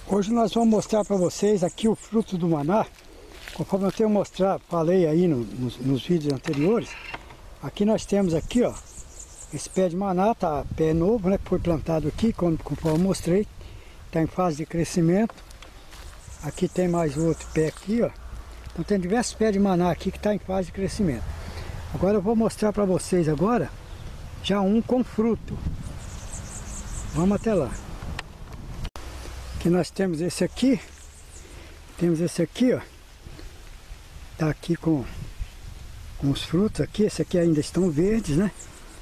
Hoje nós vamos mostrar para vocês aqui o fruto do maná. Conforme eu tenho mostrado, falei aí nos vídeos anteriores. Aqui nós temos aqui, ó, esse pé de maná, tá pé novo, né, que foi plantado aqui, conforme eu mostrei, está em fase de crescimento. Aqui tem mais outro pé aqui, ó. Então tem diversos pés de maná aqui que está em fase de crescimento. Agora eu vou mostrar para vocês agora já um com fruto. Vamos até lá. Aqui nós temos esse aqui. Temos esse aqui, ó. Tá aqui com os frutos aqui. Esse aqui ainda estão verdes, né?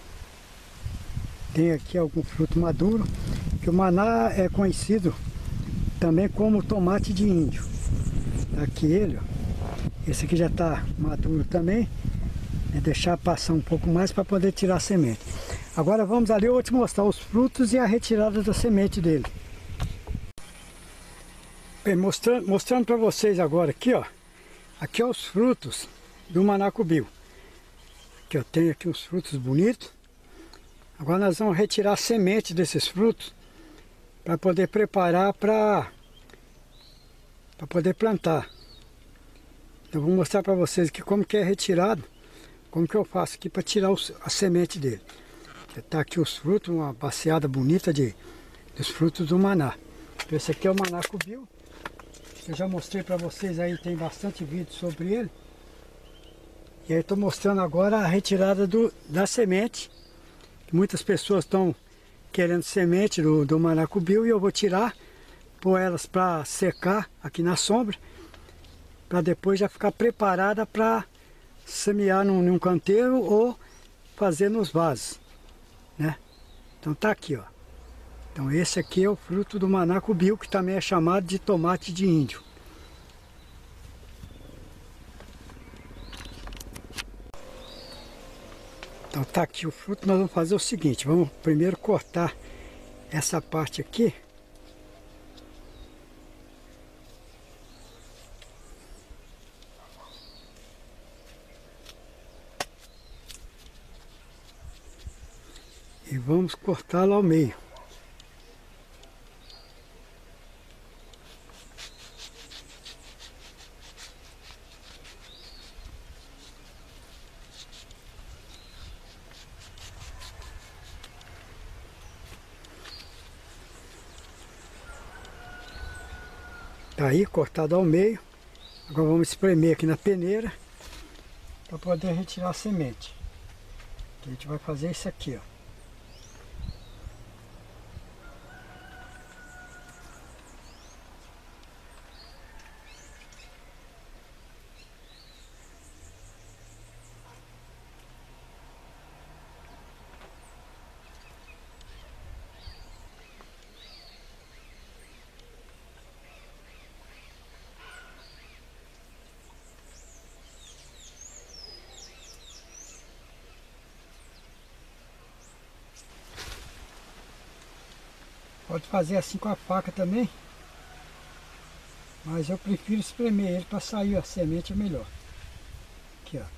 Tem aqui algum fruto maduro. Que o maná é conhecido também como tomate de índio. Tá aqui ele, ó. Esse aqui já está maduro também. É deixar passar um pouco mais para poder tirar a semente. Agora vamos ali, eu vou te mostrar os frutos e a retirada da semente dele. Bem, mostrando para vocês agora aqui, ó. Aqui é os frutos do manacubio. Que eu tenho aqui uns frutos bonitos. Agora nós vamos retirar a semente desses frutos para poder preparar para poder plantar. Então vou mostrar para vocês aqui como que é retirado, como que eu faço aqui para tirar a semente dele. Está aqui os frutos, uma baciada bonita dos frutos do maná. Esse aqui é o manacubio. Eu já mostrei para vocês aí, tem bastante vídeo sobre ele. E aí estou mostrando agora a retirada da semente. Muitas pessoas estão querendo semente do manacubio e eu vou tirar, pôr elas para secar aqui na sombra, para depois já ficar preparada para semear num canteiro ou fazer nos vasos, né? Então tá aqui, ó. Então esse aqui é o fruto do manacubio, que também é chamado de tomate de índio. Então tá aqui o fruto. Nós vamos fazer o seguinte, vamos primeiro cortar essa parte aqui. E vamos cortá-lo ao meio. Tá aí, cortado ao meio. Agora vamos espremer aqui na peneira para poder retirar a semente. A gente vai fazer isso aqui, ó. Pode fazer assim com a faca também, mas eu prefiro espremer ele para sair a semente, é melhor. Aqui, ó.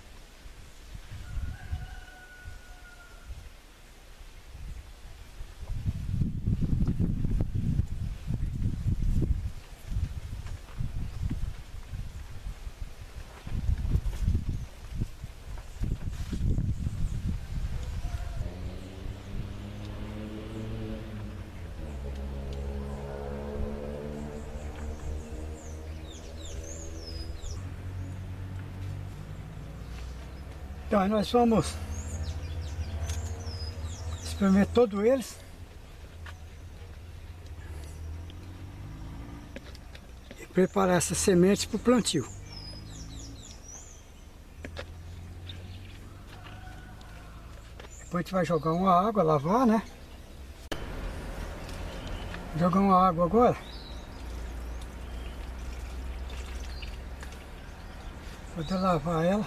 Então aí nós vamos espremer todos eles e preparar essa semente para o plantio. Depois a gente vai jogar uma água, lavar, né? Jogar uma água agora. Poder lavar ela.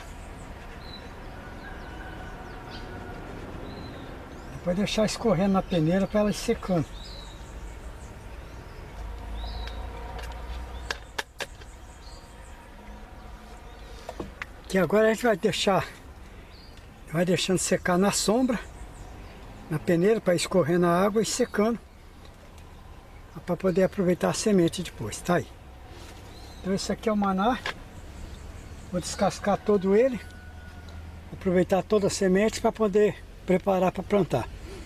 Depois deixar escorrendo na peneira para ela ir secando. Que agora a gente vai deixando secar na sombra, na peneira, para escorrer na água e secando. para poder aproveitar a semente depois, tá aí. Então esse aqui é o maná. Vou descascar todo ele, aproveitar toda a semente para poder preparar para plantar.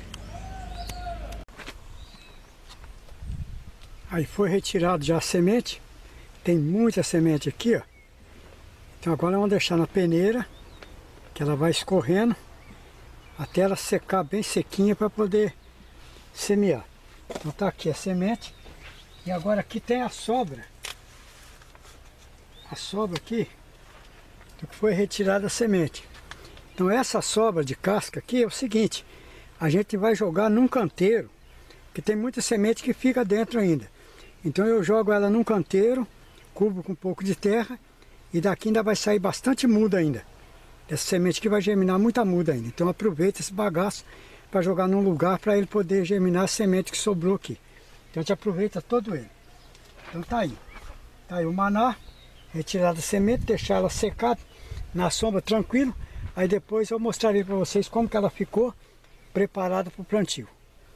Aí foi retirado já a semente. Tem muita semente aqui, ó. Então agora vamos deixar na peneira, que ela vai escorrendo até ela secar bem sequinha para poder semear. Então tá aqui a semente. E agora aqui tem a sobra. A sobra aqui do que foi retirada a semente. Então essa sobra de casca aqui é o seguinte: a gente vai jogar num canteiro, que tem muita semente que fica dentro ainda. Então eu jogo ela num canteiro, cubro com um pouco de terra, e daqui ainda vai sair bastante muda ainda. Essa semente que vai germinar muita muda ainda. Então aproveita esse bagaço para jogar num lugar para ele poder germinar a semente que sobrou aqui. Então a gente aproveita todo ele. Então tá aí. Tá aí o maná, retirar a semente, deixar ela secada na sombra tranquilo. Aí depois eu mostrarei para vocês como que ela ficou preparada para o plantio.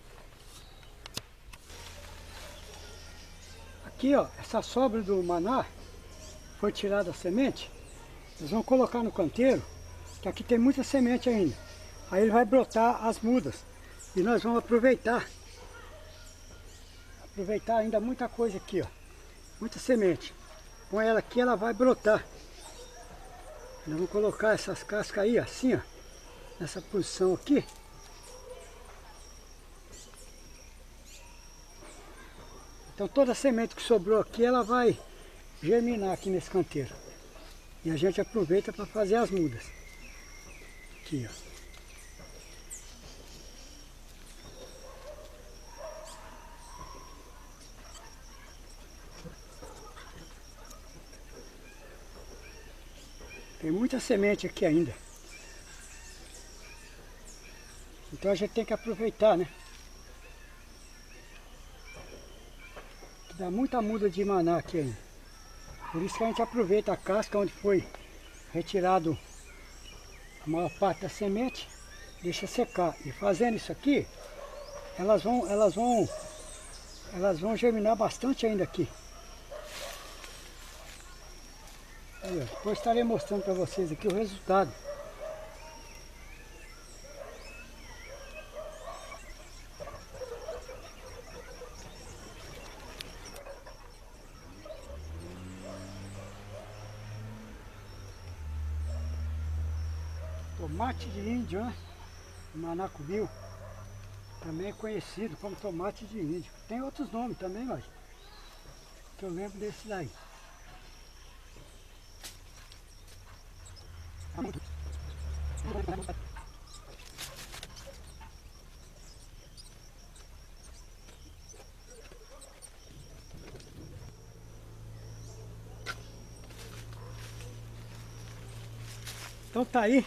Aqui, ó, essa sobra do maná foi tirada a semente. Nós vamos colocar no canteiro, que aqui tem muita semente ainda. Aí ele vai brotar as mudas. E nós vamos aproveitar ainda muita coisa aqui, ó. Muita semente. Com ela aqui ela vai brotar. Nós vamos colocar essas cascas aí, assim, ó. Nessa posição aqui. Então toda a semente que sobrou aqui, ela vai germinar aqui nesse canteiro. E a gente aproveita para fazer as mudas. Aqui, ó. Tem muita semente aqui ainda. Então a gente tem que aproveitar, né? Dá muita muda de maná aqui ainda. Por isso que a gente aproveita a casca onde foi retirado a maior parte da semente, deixa secar. E fazendo isso aqui, elas vão germinar bastante ainda aqui. Aí, ó, depois estarei mostrando para vocês aqui o resultado. Tomate de índio, né? Manacubil, também é conhecido como tomate de índio. Tem outros nomes também, mas que eu lembro desse daí. Então tá aí.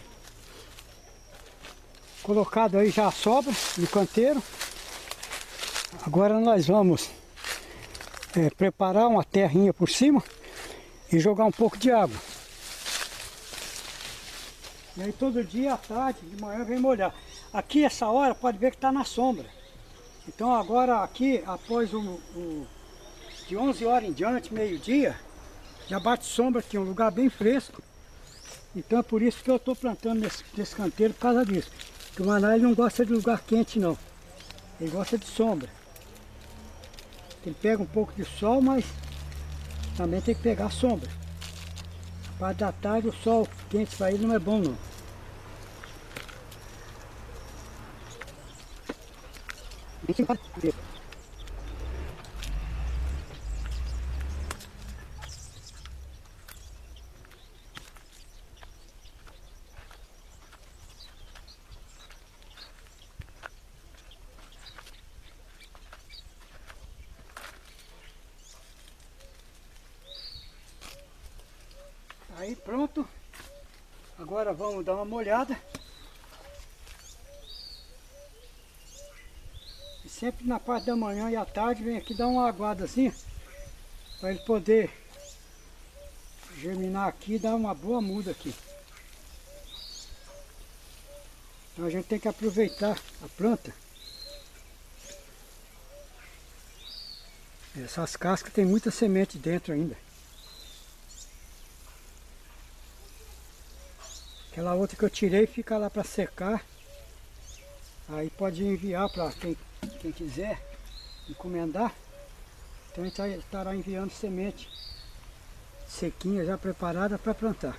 Colocado aí já a sobra no canteiro. Agora nós vamos preparar uma terrinha por cima e jogar um pouco de água. E aí todo dia à tarde, de manhã vem molhar. Aqui essa hora pode ver que está na sombra. Então agora aqui, após de 11 horas em diante, meio-dia, já bate sombra aqui, um lugar bem fresco. Então é por isso que eu estou plantando nesse canteiro, por causa disso. Porque o maná ele não gosta de lugar quente não. Ele gosta de sombra. Ele pega um pouco de sol, mas também tem que pegar sombra. A parte da tarde o sol quente para ele não é bom não. Aí pronto, agora vamos dar uma molhada. E sempre na parte da manhã e à tarde vem aqui dar uma aguada assim, para ele poder germinar aqui e dar uma boa muda aqui. Então a gente tem que aproveitar a planta Essas cascas tem muita semente dentro ainda. Aquela outra que eu tirei fica lá para secar. Aí pode enviar para quem quiser encomendar. Então a gente estará enviando semente sequinha, já preparada para plantar.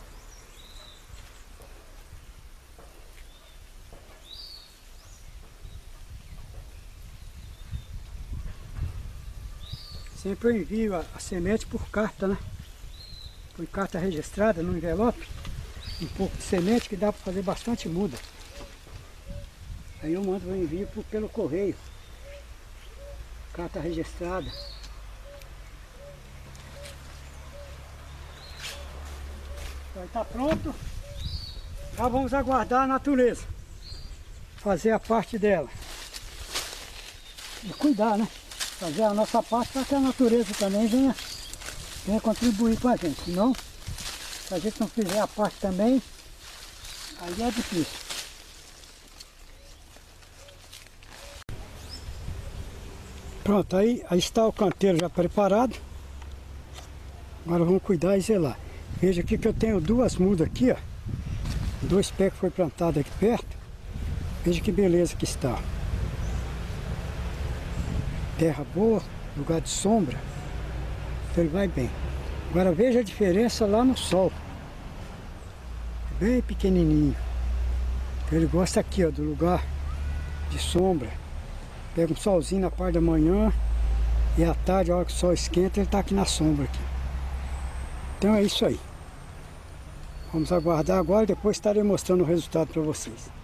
Sempre eu envio a semente por carta, né? Por carta registrada no envelope. Um pouco de semente que dá para fazer bastante muda. Aí eu mando o envio pelo correio. Carta registrada. Então está pronto. Já vamos aguardar a natureza. Fazer a parte dela. E cuidar, né? Fazer a nossa parte para que a natureza também venha contribuir com a gente. Senão, se a gente não fizer a parte também, aí é difícil. Pronto, aí está o canteiro já preparado. Agora vamos cuidar e zelar. Veja aqui que eu tenho duas mudas aqui, ó. 2 pés que foi plantado aqui perto. Veja que beleza que está. Terra boa, lugar de sombra. Então ele vai bem. Agora veja a diferença lá no sol. Bem pequenininho. Então ele gosta aqui, ó, do lugar de sombra. Pega um solzinho na parte da manhã e à tarde, a hora que o sol esquenta, ele está aqui na sombra aqui. Então é isso aí. Vamos aguardar agora e depois estarei mostrando o resultado para vocês.